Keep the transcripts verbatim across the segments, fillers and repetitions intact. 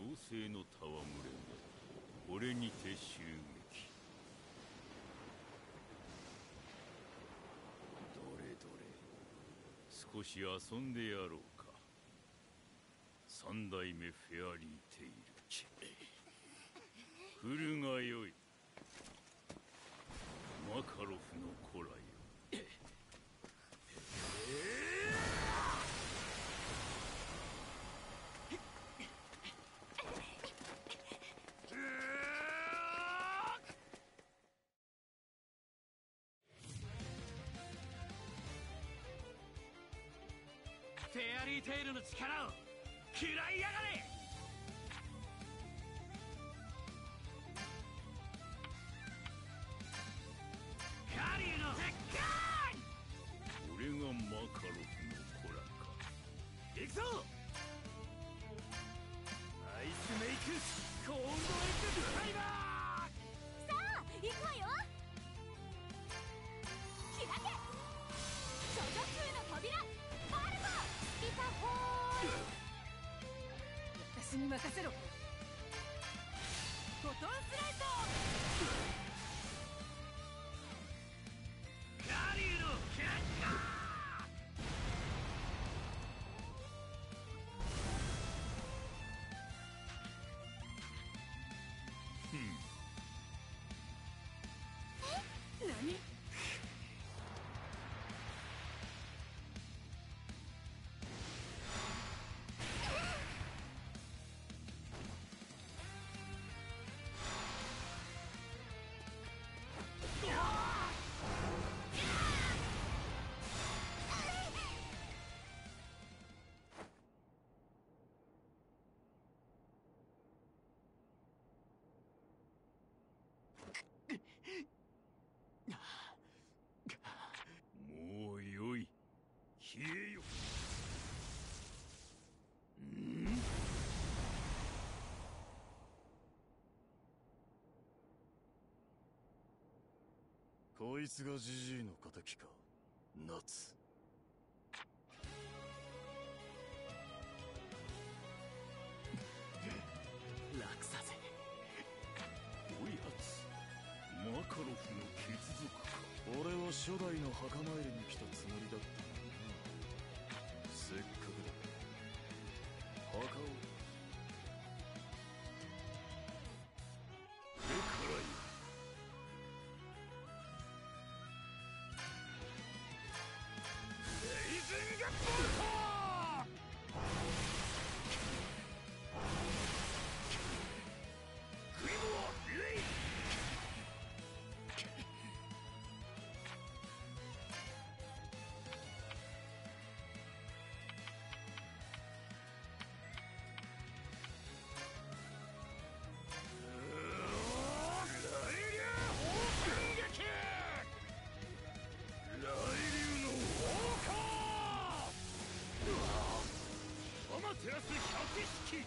妖精の戯れが俺にて襲撃。どれどれ、少し遊んでやろうか。三代目フェアリーテイル、来るがよい。マカロフの子らよ。 フェアリーテイルの力を食らいやがれ。カリューの鉄火。 俺がマカロフの子らか。 行くぞ。アイスメイクコーンドエッグファイバー。 さあ行くわよ。開け処女級の扉バルコピタホール。私に任せろ。フォトンスライト。 カリューの結果。 え、何？ もうよい、消えよ。ん？ こいつがジジイの敵か、夏。 楽させ。 おやつ、マカロフの血族か。 俺は初代の墓参りに来たつもりだったのにな。せっかくだ。墓を。 これからよ。 レイジングボルト。グリモアレイ。テラス百式。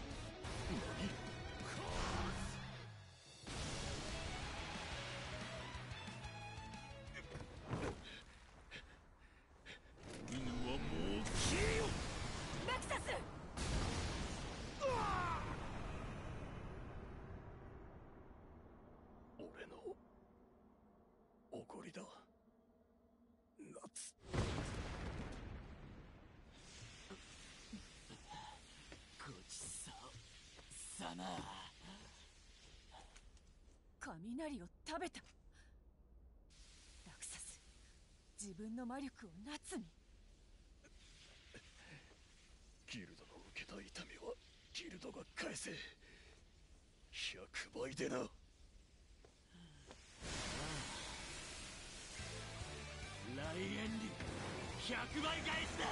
犬はもう消えよ。 ナクサス。 俺のおごりだ、夏。 ごちそうさま。 雷を食べた。ラクサス、自分の魔力を夏に。 ギルドの受けた痛みはギルドが返せ。ひゃくばいでな。 来園にひゃくばい返しだ。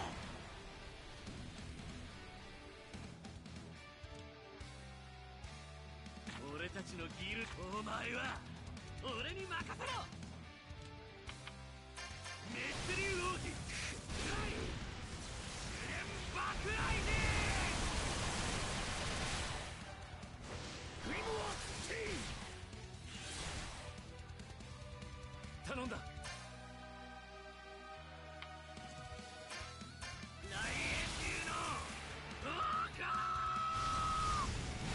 俺たちのギルド、お前は俺に任せろ。熱竜王子グレンバクライジングリモアスティーン。頼んだ。来園竜の王冠。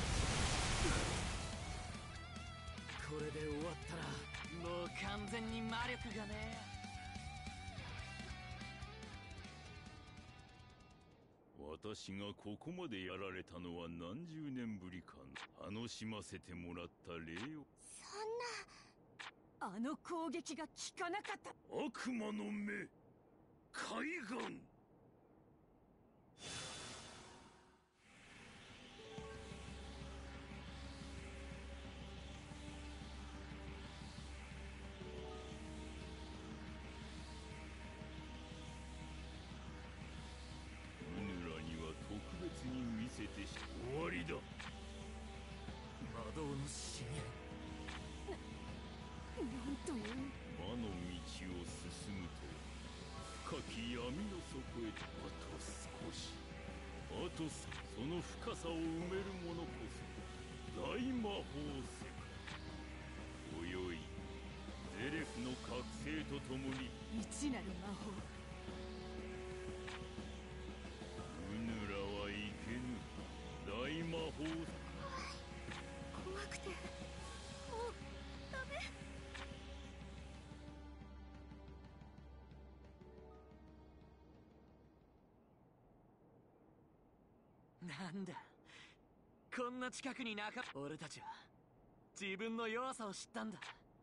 魔力がね。 私がここまでやられたのは何十年ぶりかな。楽しませてもらった礼を。 そんな。あの攻撃が効かなかった。 悪魔の目海岸。見せてし終わりだ。 魔導の深淵。 な、なんという。 魔の道を進むと深き闇の底へ。あと少し、あとその深さを埋める者こそ大魔法世界。今宵ゼレフの覚醒とともに一なる魔法。 大魔法。怖い、 怖くてもうダメ。なんだ、こんな近くに仲間。俺たちは自分の弱さを知ったんだ。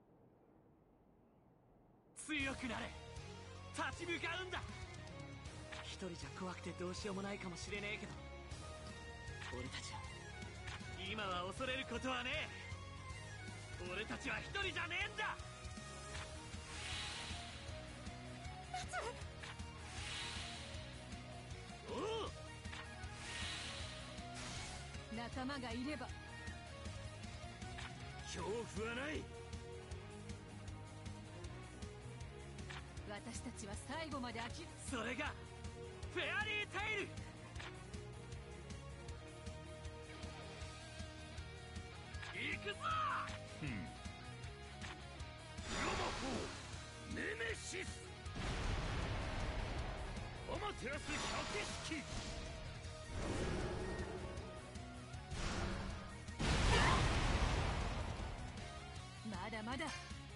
強くなれ、立ち向かうんだ。一人じゃ怖くてどうしようもないかもしれねえけど、俺たちは今は恐れることはねえ。俺たちは一人じゃねえんだ。 おう、 仲間がいれば恐怖はない。 私たちは最後まで飽き。 それがフェアリーテイル。行くぞ。 ふん。ヤマホーネメシスアマテラス百式。 まだまだ。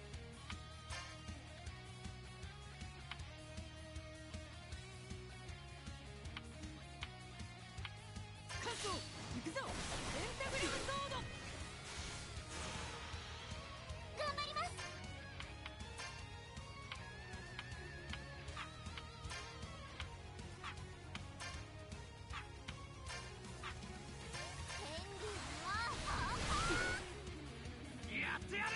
カット行くぞ。ペンタグラムソード。頑張ります。 やってやる。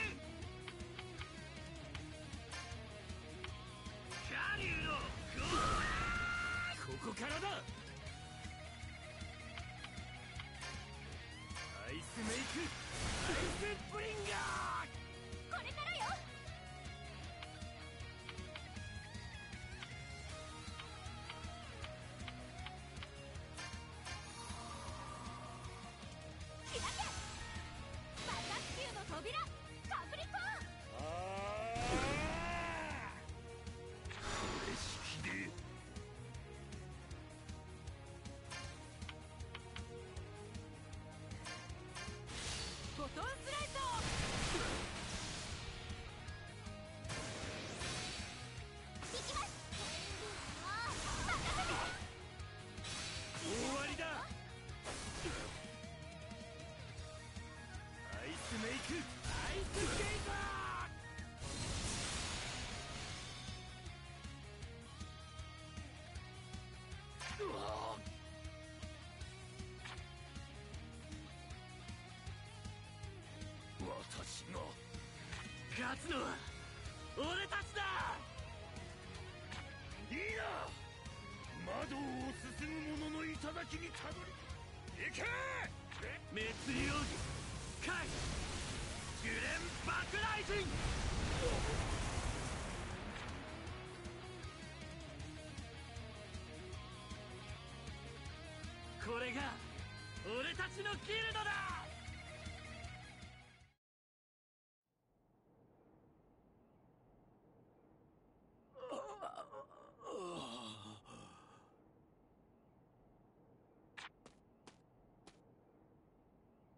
カリュウのここからだ。アイスメイクアイスブリンガー。 これからよ。開け。バタスキューの扉カプリコーン。 ああ、これ式でフォトンスライト。行きます。任せて。 終わりだ。アイスメイクアイススケーター。うわー、私が勝つのは俺たちだ。 いいな。魔道を進む者の頂にたどり行け。 滅流儀海ジュレン爆雷神。これが俺たちのギルドだ。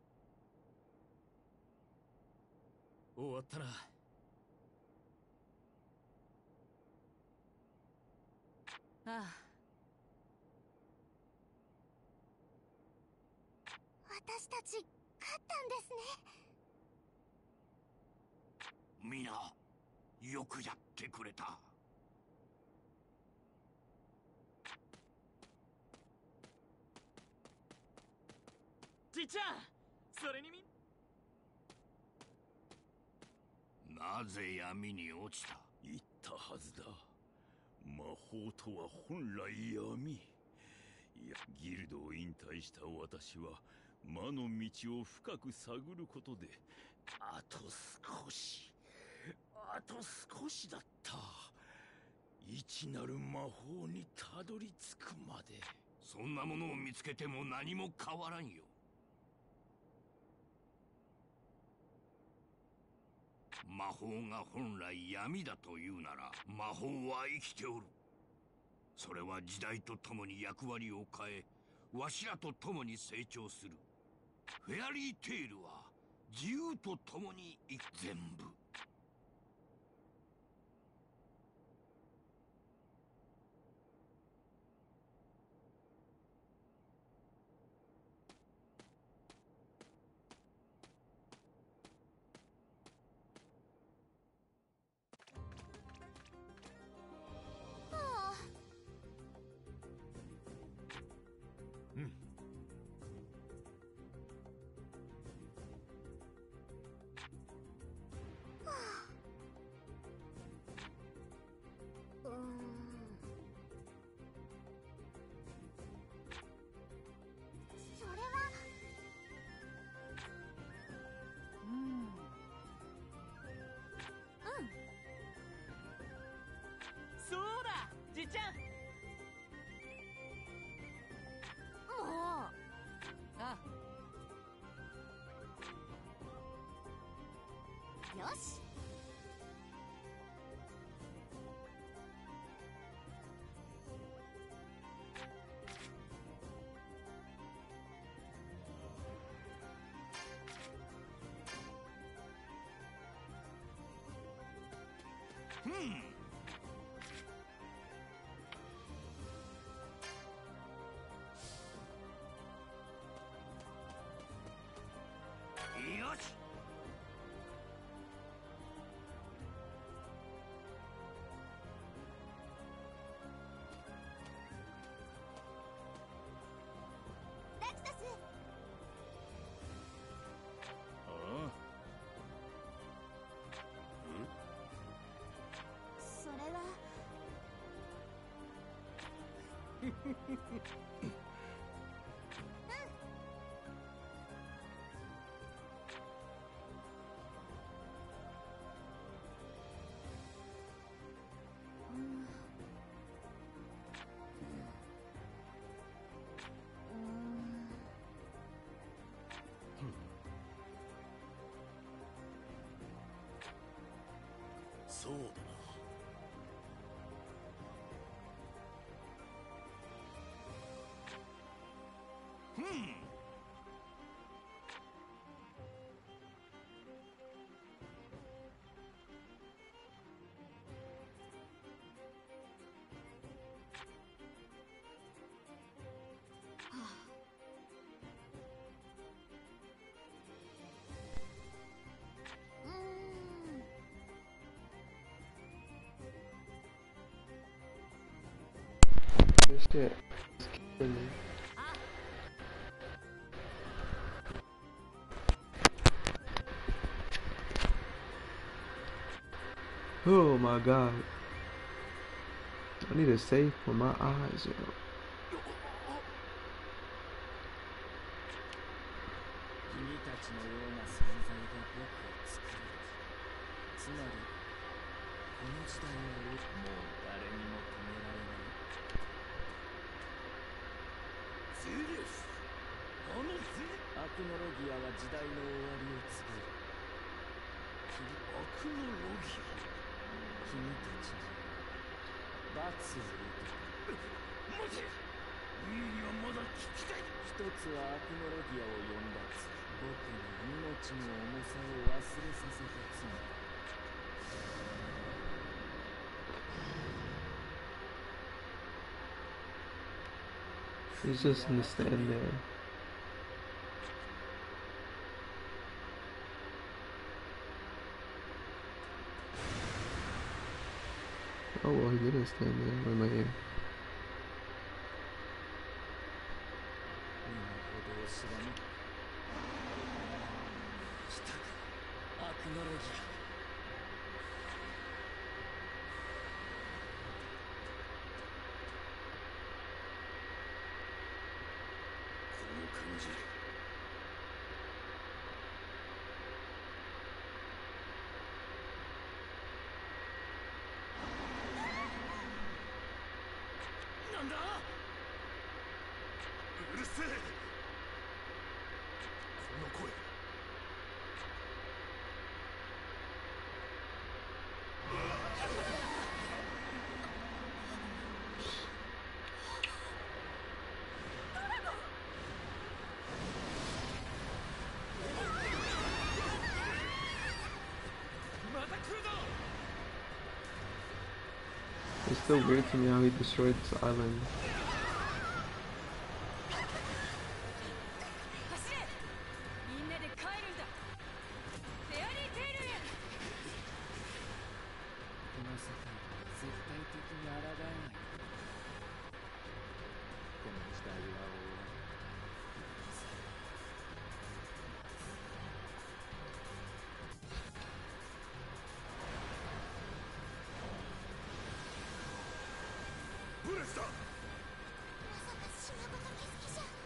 終わったな。 ああ、私たち勝ったんですね。 皆よくやってくれた。 じいちゃん、それにみなぜ闇に落ちた？ 言ったはずだ。魔法とは本来闇。いや、ギルドを引退した私は魔の道を深く探ることで、あと少しあと少しだった。一なる魔法にたどり着くまで。 そんなものを見つけても何も変わらんよ。魔法が本来闇だというなら、魔法は生きておる。それは時代とともに役割を変え、わしらと共に成長する。フェアリーテイルは自由とともに生き、全部。 うーん、それはうんうんそうだ、じいちゃん。 もうあよし。 うん。よし。 ラクタス、 ああ、 それはうんうんそうだな。うん。 うーん、 Shit. Oh my god. I need a safe for my eyes, yo. 君たちのような存在が僕を作る。つまりこの時代をもう誰にも止められない。 ゼレス、あのゼアクノロギアは時代の終わりを告げる。 アクノロギ君たちに罰を受けア。待て、ミーにはまだ聞きたい。 一つはアクノロギアを呼んだ罪。僕に命の重さを忘れさせた罪。 He's just gonna stand there. Oh well, he didn't stand there. Where am I here? なんだ？うるせえ。この声。 It's still weird to me how he destroyed this island. 走れ！みんなで帰るんだ。フェアリーテイルへ。 この世界は絶対的に抗えない。この時代は終わる。 ブレスだ。 まさか島ごと景色じゃ。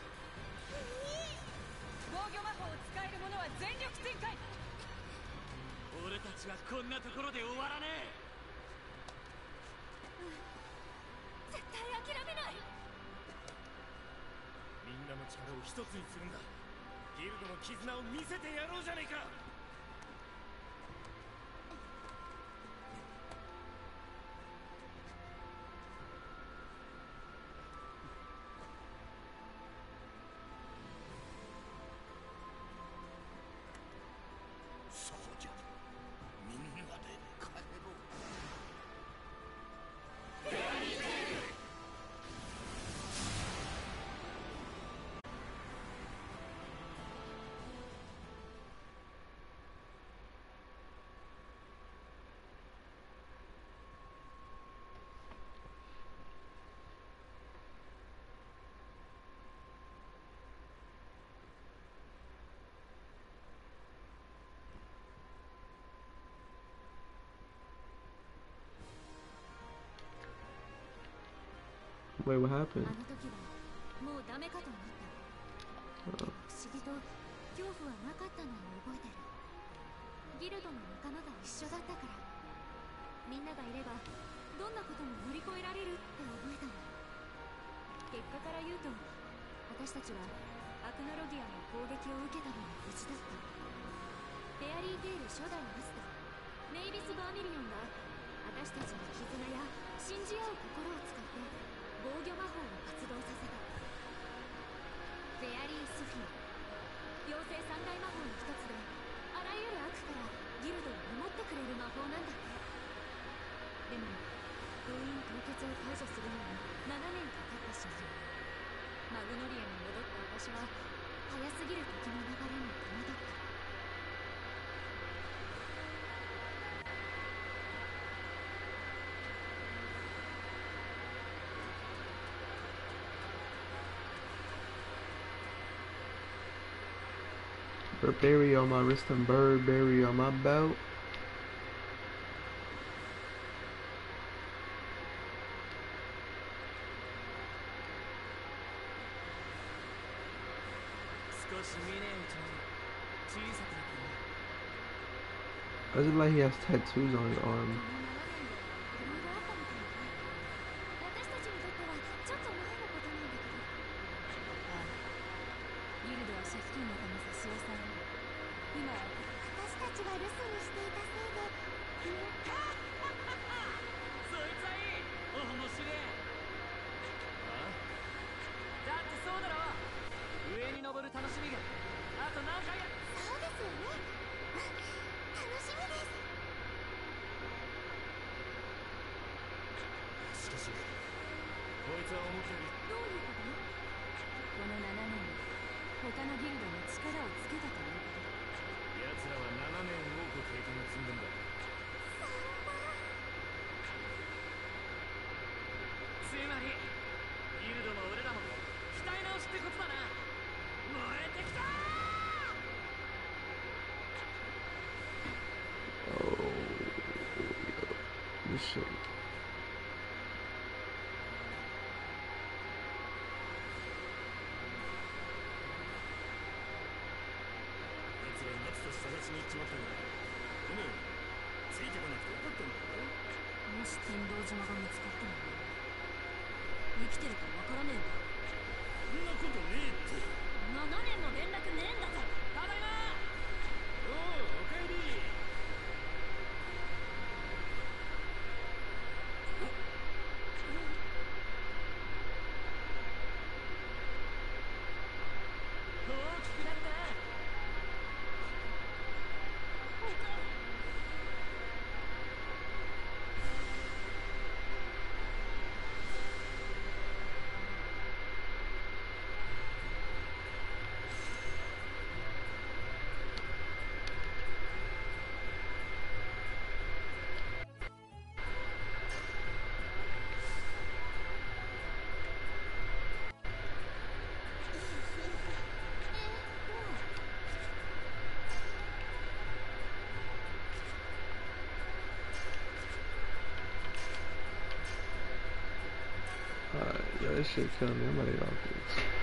防御魔法を使える者は全力展開。 俺たちはこんなところで終わらねえ。 絶対諦めない。 みんなの力を一つにするんだ。ギルドの絆を見せてやろうじゃねえか。 そうじゃ、みんなで帰ろう。 Wait, what happened? あの時はもうダメかと思った。 Uh, 不思議と恐怖はなかったのを覚えてる。ギルドの仲間が一緒だったから、みんながいればどんなことも乗り越えられるって覚えたの。結果から言うと、私たちはアクノロギアの攻撃を受けたのに無事だった。フェアリーテイル初代マスターメイビス・バーミリオンが私たちの絆や信じ合う心を使って防御魔法を発動させた。フェアリースフィア、妖精三大魔法の一つで、あらゆる悪からギルドを守ってくれる魔法なんだって。でも封印凍結を解除するのにななねんかかってしまう。マグノリアに戻った私は早すぎる時の流れに戸惑った。 Burberry on my wrist and Burberry on my belt. 少し見ねえうちに小さくなってね。 Does it like he has tattoos on his arm? このななねんでいろいろあったみたいね。私たちにとってはちょっと前のことなんだけど。ああ、ギルドは借金のため差し押さえられ、今は私たちが留守にしていたせいで。 そいつはいい。面白え。あ？だってそうだろ。上に登る楽しみがあと何回や。 そうですよね。楽しみです。 しかしこいつは思ったより。 どういうこちまったが、でもついてこなくてよかったんだよ。 もし天道島が見つかっても生きてるかわからねえんだ。 そんなことねえって。 ななねんも連絡ねえんだぞ。ただいま。 おう、おかえり。 大きくなったな。 Alright, yeah, this shit killing me. I'm ready to get off this.